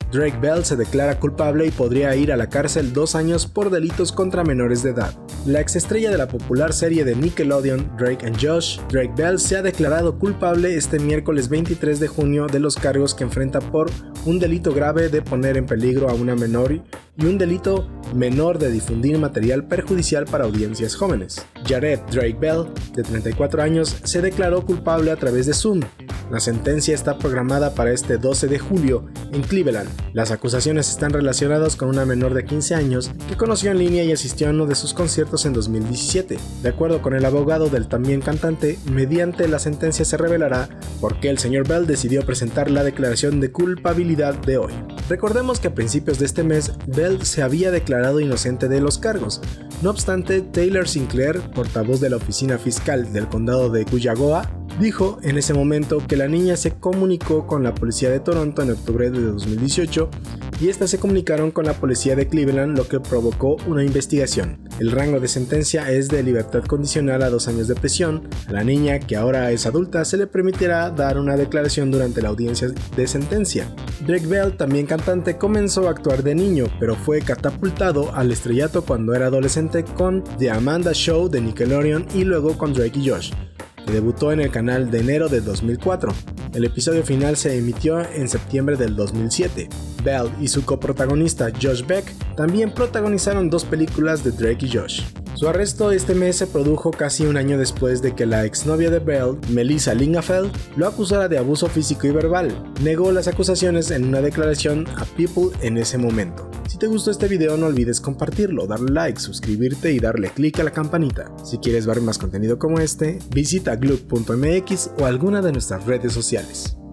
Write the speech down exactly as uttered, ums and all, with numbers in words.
Drake Bell se declara culpable y podría ir a la cárcel dos años por delitos contra menores de edad. La exestrella de la popular serie de Nickelodeon, Drake and Josh, Drake Bell se ha declarado culpable este miércoles veintitrés de junio de los cargos que enfrenta por un delito grave de poner en peligro a una menor y un delito menor de difundir material perjudicial para audiencias jóvenes. Jared Drake Bell, de treinta y cuatro años, se declaró culpable a través de Zoom. La sentencia está programada para este doce de julio en Cleveland. Las acusaciones están relacionadas con una menor de quince años que conoció en línea y asistió a uno de sus conciertos en dos mil diecisiete. De acuerdo con el abogado del también cantante, mediante la sentencia se revelará por qué el señor Bell decidió presentar la declaración de culpabilidad de hoy. Recordemos que a principios de este mes, Bell se había declarado inocente de los cargos. No obstante, Taylor Sinclair, portavoz de la oficina fiscal del condado de Cuyahoga, dijo en ese momento que la niña se comunicó con la policía de Toronto en octubre de dos mil dieciocho y estas se comunicaron con la policía de Cleveland, lo que provocó una investigación. El rango de sentencia es de libertad condicional a dos años de prisión. A la niña, que ahora es adulta, se le permitirá dar una declaración durante la audiencia de sentencia. Drake Bell, también cantante, comenzó a actuar de niño, pero fue catapultado al estrellato cuando era adolescente con The Amanda Show de Nickelodeon y luego con Drake y Josh, que debutó en el canal de enero de dos mil cuatro. El episodio final se emitió en septiembre del dos mil siete. Bell y su coprotagonista Josh Beck también protagonizaron dos películas de Drake y Josh. Su arresto este mes se produjo casi un año después de que la exnovia de Bell, Melissa Lingafeld, lo acusara de abuso físico y verbal. Negó las acusaciones en una declaración a People en ese momento. Si te gustó este video, no olvides compartirlo, darle like, suscribirte y darle click a la campanita. Si quieres ver más contenido como este, visita glug punto m x o alguna de nuestras redes sociales.